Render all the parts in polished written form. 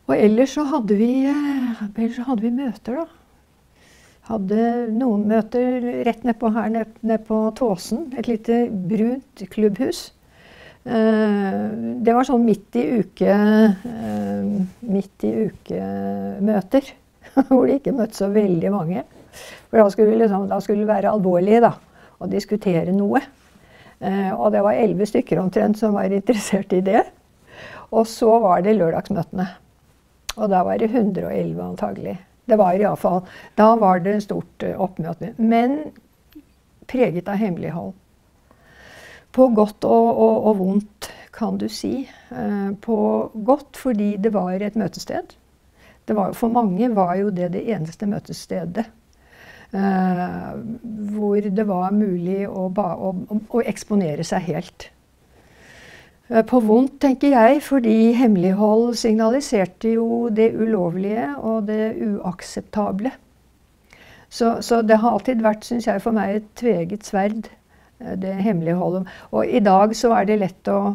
Og ellers så hadde vi møter da. Hadde noen møter rett nedpå her, ned på Tåsen, et lite brunt klubbhus. Det var sånn midt i uke møter, hvor de ikke møtte så veldig mange. For da skulle det være alvorlig da, å diskutere noe. Og det var 11 stykker omtrent som var interessert i det. Og så var det lørdagsmøtene. Og da var det 111 antagelig. Det var i alle fall, da var det stort oppmøte. Men preget av hemmelighold. På godt og vondt, kan du si. På godt fordi det var et møtested. For mange var jo det eneste møtestedet. Hvor det var mulig å eksponere seg helt. På vondt, tenker jeg, fordi hemmelighold signaliserte jo det ulovlige og det uakseptable. Så det har alltid vært, synes jeg, for meg et tveget sverd, det hemmeligholdet. Og i dag så er det lett å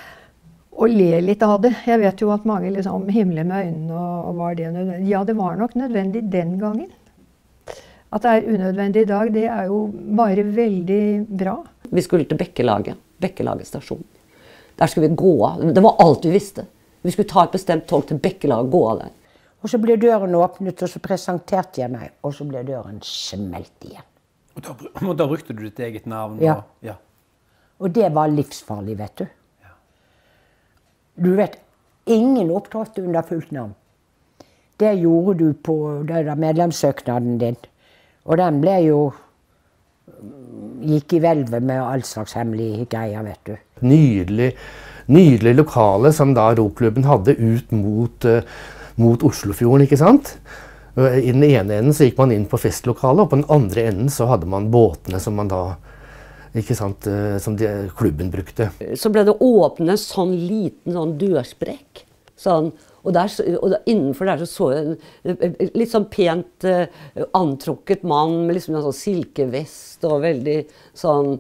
le litt av det. Jeg vet jo at mange liksom himler med øynene, og var det nødvendig? Ja, det var nok nødvendig den gangen. At det er unødvendig i dag, det er jo bare veldig bra. Vi skulle til Bekkelaget stasjon. Der skulle vi gå av. Det var alt vi visste. Vi skulle ta et bestemt tog til Bekkelaget og gå av der. Og så ble døren åpnet, og så presenterte jeg meg, og så ble døren smelt igjen. Og da brukte du ditt eget navn? Ja. Og det var livsfarlig, vet du. Ja. Du vet, ingen opptrådte under fullt navn. Det gjorde du på medlemssøknaden din. Og den ble jo gikk i hvelvet med all slags hemmelige greier, vet du. Nydelig lokale som da roklubben hadde ut mot Oslofjorden, ikke sant? I den ene enden så gikk man inn på festlokalet, og på den andre enden så hadde man båtene som man da, ikke sant, som klubben brukte. Så ble det åpnet sånn liten sånn dørsprekk, sånn. Og innenfor der så jeg en litt sånn pent antrukket mann med liksom en sånn silkevest og veldig sånn.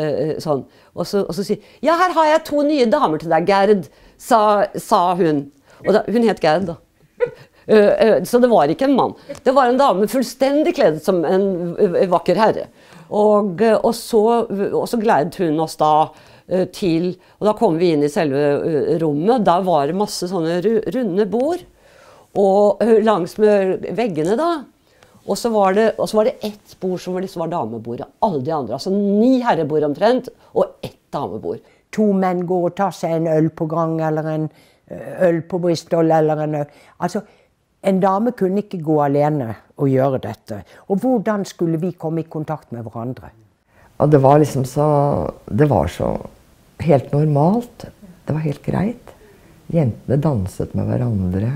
Og så sier ja, her har jeg 2 nye damer til deg, Gerd, sa hun. Og hun het Gerd da. Så det var ikke en mann. Det var en dame fullstendig kledd som en vakker herre. Og så gledet hun oss da til, og da kom vi inn i selve rommet. Der var det masse sånne runde bord, og langs med veggene da. Og så var det ett bord som var damebordet, alle de andre. Altså 9 herrebord omtrent, og 1 damebord. 2 menn går og tar seg en øl på gang, eller en øl på Bristol, eller en øl. Altså, en dame kunne ikke gå alene og gjøre dette. Og hvordan skulle vi komme i kontakt med hverandre? Og det var liksom det var så helt normalt. Det var helt greit. Jentene danset med hverandre.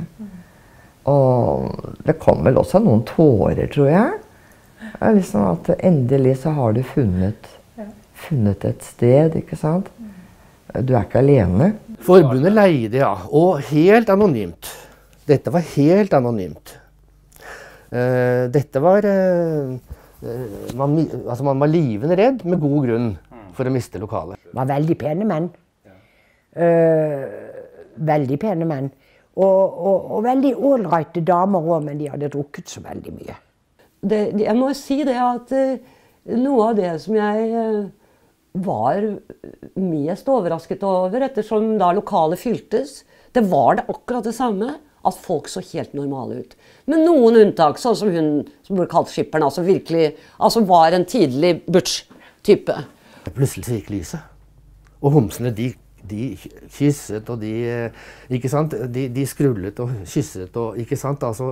Og det kom vel også noen tårer, tror jeg. Liksom at endelig så har du funnet et sted, ikke sant? Du er ikke alene. Forbundet leide, ja. Og helt anonymt. Dette var helt anonymt. Dette var man var livende redd med god grunn for å miste lokalet. Det var veldig pene menn. Veldig pene menn. Og veldig ålreite damer også, men de hadde drukket så veldig mye. Jeg må si det at noe av det som jeg var mest overrasket over, ettersom da lokalet fyltes, det var det akkurat det samme, at folk så helt normale ut. Men noen unntak, sånn som hun som ble kalt skipperen, altså virkelig, var en tidlig butch-type. Plutselig så gikk lyset. Og homsene, de kysset, og ikke sant? De skrullet og kysset, og ikke sant? Altså,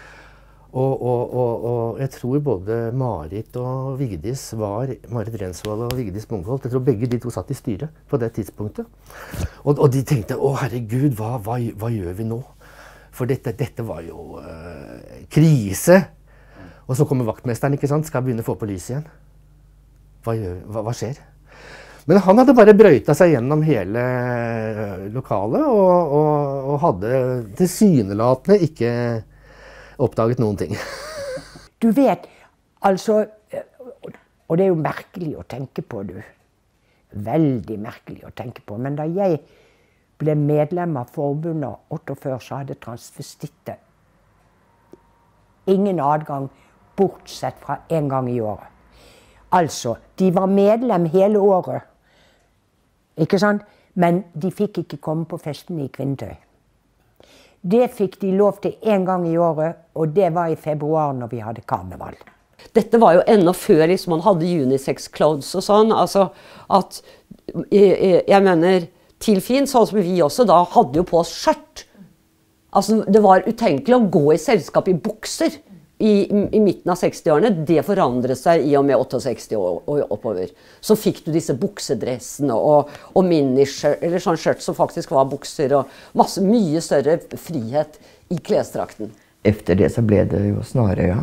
og jeg tror både Marit og Vigdis Marit Rensvold og Vigdis Mungholt, jeg tror begge de to satt i styret på det tidspunktet. Og de tenkte, å herregud, hva gjør vi nå? For dette var jo krise. Og så kommer vaktmesteren, ikke sant? Skal begynne å få på lys igjen. Hva skjer? Men han hadde bare brøyta seg gjennom hele lokalet, og hadde tilsynelatende ikke oppdaget noen ting. Du vet, altså, og det er jo merkelig å tenke på, du. Veldig merkelig å tenke på. Men da jeg ble medlem av forbundet 48, så hadde transvestitter ingen adgang, bortsett fra en gang i året. Altså, de var medlem hele året, ikke sant? Men de fikk ikke komme på festene i kvinnetøy. Det fikk de lov til en gang i året, og det var i februar når vi hadde karneval. Dette var jo enda før liksom, man hadde unisex clothes og sånn. Altså at, jeg mener, Tilfin, sånn som vi også da, hadde jo på oss skjørt. Altså, det var utenkelig å gå i selskap i bukser i midten av 60-årene. Det forandret seg i og med 68 og oppover. Så fikk du disse buksedressene og miniskjørt, eller sånn skjørt som faktisk var bukser, og mye større frihet i klesdrakten. Efter det så ble det jo Snarøya.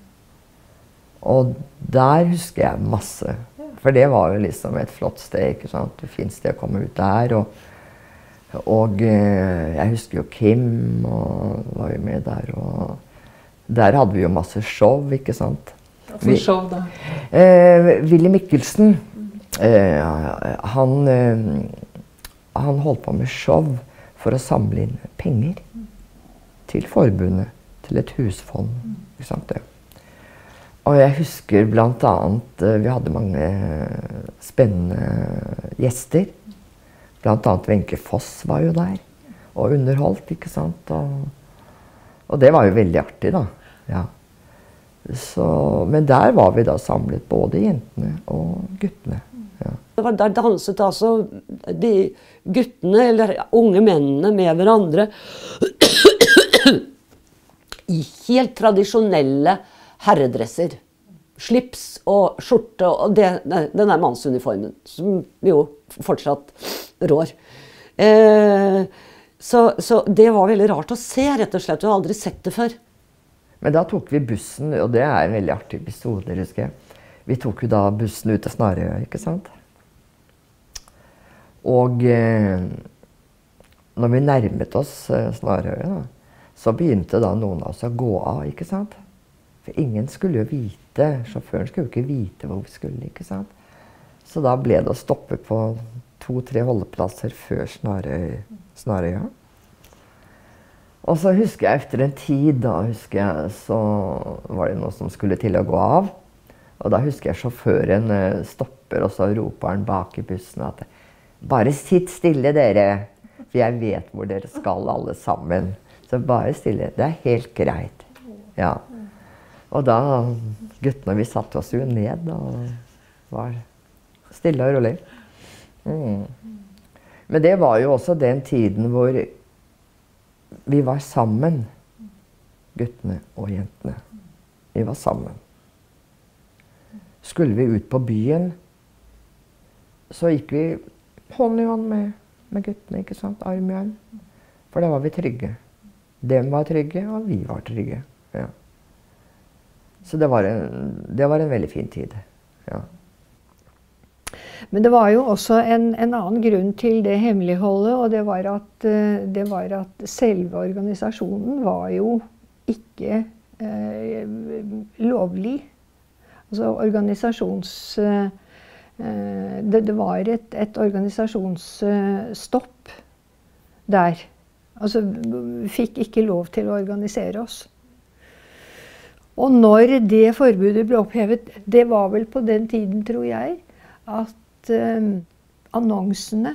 Og der husker jeg masse. For det var jo liksom et flott sted, ikke sant? Det fint sted å komme ut der. Og jeg husker jo Kim, og var jo med der. Og der hadde vi jo masse show, ikke sant? Hvilke show da? Willy Mikkelsen, han holdt på med show for å samle inn penger til forbundet, til et husfond, ikke sant det? Og jeg husker blant annet, vi hadde mange spennende gjester. Blant annet Wenche Foss var jo der, og underholdt, ikke sant? Og det var jo veldig artig da, ja. Så, men der var vi da samlet, både jentene og guttene. Ja. Der danset altså de guttene, eller unge mennene med hverandre, i helt tradisjonelle herredresser. Slips og skjorte og den der mannsuniformen, som jo fortsatt rår. Så det var veldig rart å se, rett og slett. Du har aldri sett det før. Men da tok vi bussen, og det er en veldig artig episode, husker jeg. Vi tok jo da bussen ut av Snarøya, ikke sant? Og når vi nærmet oss Snarøya, da, så begynte da noen av oss å gå av, ikke sant? For ingen skulle jo vite, sjåføren skulle jo ikke vite hvor vi skulle, ikke sant? Så da ble det å stoppe på 2-3 holdeplasser før Snarøya. Og så husker jeg efter en tid, så var det noe som skulle til å gå av. Og da husker jeg sjåføren stopper, og så roper han bak i bussen at «Bare sitt stille dere, for jeg vet hvor dere skal alle sammen. Så bare stille, det er helt greit.» Ja. Og da, guttene, vi satte oss jo ned og var stille og rolig. Men det var jo også den tiden hvor vi var sammen, guttene og jentene. Vi var sammen. Skulle vi ut på byen, så gikk vi hånd i hånd med guttene, ikke sant? Arm i arm. For da var vi trygge. Dem var trygge, og vi var trygge. Ja. Så det var en veldig fin tid. Ja. Men det var jo også en annen grunn til det hemmeligholdet, og det var at selve organisasjonen var jo ikke lovlig. Altså det var et organisasjonsstopp der. Altså vi fikk ikke lov til å organisere oss. Og når det forbudet ble opphevet, det var vel på den tiden, tror jeg, at annonsene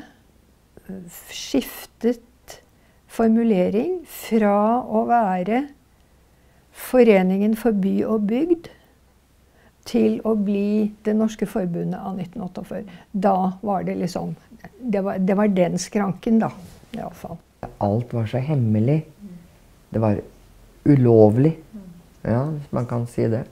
skiftet formulering fra å være Foreningen for by og bygd til å bli Det Norske Forbundet av 1948. Da var det liksom, det var den skranken da, i alle fall. Alt var så hemmelig. Det var ulovlig. Ja, hvis man kan si det.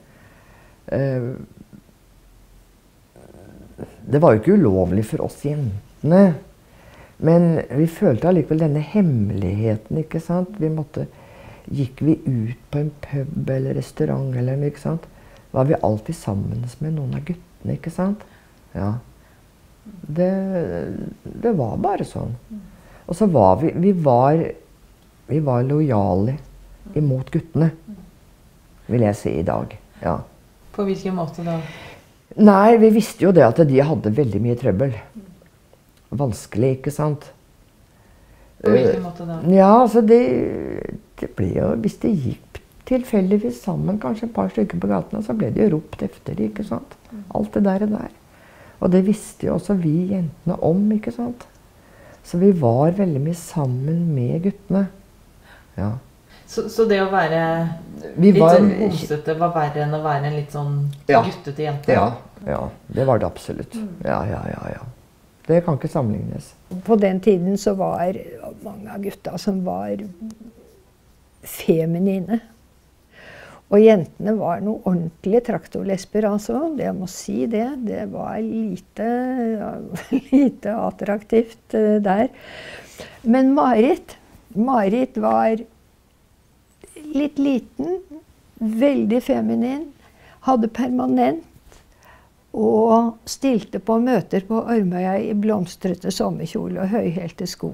Det var jo ikke ulovlig for oss jentene, men vi følte allikevel denne hemmeligheten, ikke sant? Gikk vi ut på en pub eller restaurant eller noe, ikke sant? Var vi alltid sammen med noen av guttene, ikke sant? Ja. Det var bare sånn. Og så var vi var lojale imot guttene, vil jeg si i dag. Ja. På hvilken måte da? Nei, vi visste jo det at de hadde veldig mye trøbbel. Vanskelig, ikke sant? På hvilken måte da? Ja, altså det ble jo, hvis det gikk tilfeldigvis sammen, kanskje et par stykker på gatene, så ble det jo ropt efter, ikke sant? Alt det der. Og det visste jo også vi jentene om, ikke sant? Så vi var veldig mye sammen med guttene. Ja. Så det å være litt sånn homsete var verre enn å være en litt sånn guttete jente? Ja, det var det absolutt. Ja. Det kan ikke sammenlignes. På den tiden så var mange av gutta som var feminine. Og jentene var noe ordentlig traktorlesber, altså. Jeg må si det. Det var lite attraktivt der. Men Marit var litt liten, veldig feminin, hadde permanent og stilte på møter på Ormøya i blomstrete sommerkjole og høyhælte sko.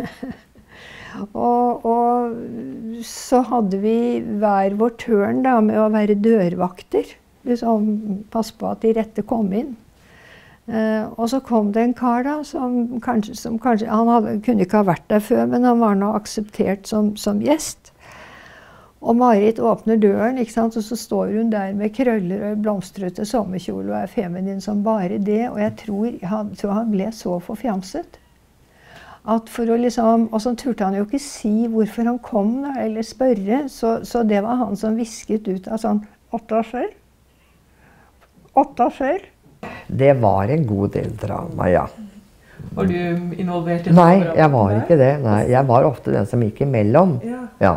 Og så hadde vi hver vår tørn da, med å være dørvakter. Liksom, pass på at de rette kom inn. Og så kom det en kar da, som kanskje han kunne ikke ha vært der før, men han var nå akseptert som gjest. Og Marit åpner døren, ikke sant? Og så står hun der med krøller og blomstrete sommerkjole og er feminin som bare det. Og jeg tror han ble så forfjamset. At for å liksom, og så turte han jo ikke si hvorfor han kom da, eller spørre. Så det var han som visket ut av sånn 8 år før. 8 år før. Det var en god del drama, ja. Var du involvert i det? Nei, jeg var ikke det. Nei, jeg var ofte den som gikk imellom. Ja.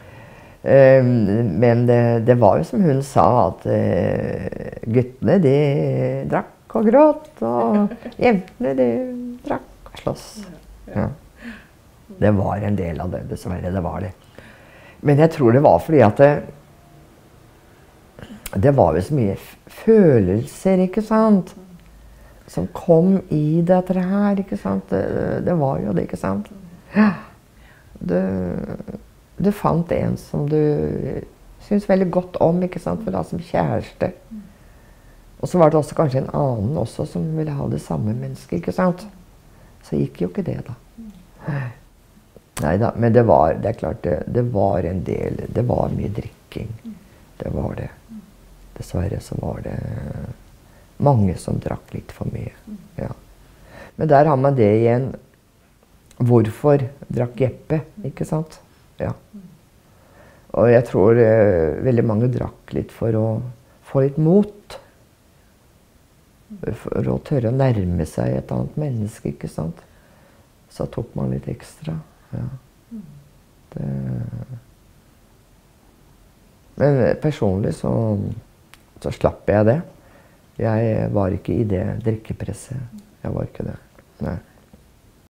Men det var jo som hun sa, at guttene de drakk og gråt, og jentene de drakk og slåss. Ja. Det var en del av det, dessverre. Det var det. Men jeg tror det var fordi at det var jo så mye følelser, ikke sant? Som kom i dette her, ikke sant? Det var jo det, ikke sant? Ja. Du fant en som du syntes veldig godt om, ikke sant? For da som kjæreste. Og så var det også kanskje en annen også som ville ha det samme mennesket, ikke sant? Så gikk jo ikke det da. Neida, men det er klart, det var en del, det var mye drikking. Det var det. Dessverre så var det mange som drakk litt for mye. Ja. Men der har man det igjen. Hvorfor drakk Jeppe, ikke sant? Ja. Og jeg tror veldig mange drakk litt for å få litt mot. For å tørre å nærme seg et annet menneske, ikke sant? Så tok man litt ekstra. Ja. Men personlig så slapp jeg det. Jeg var ikke i det drikkepresset. Jeg var ikke det. Nei.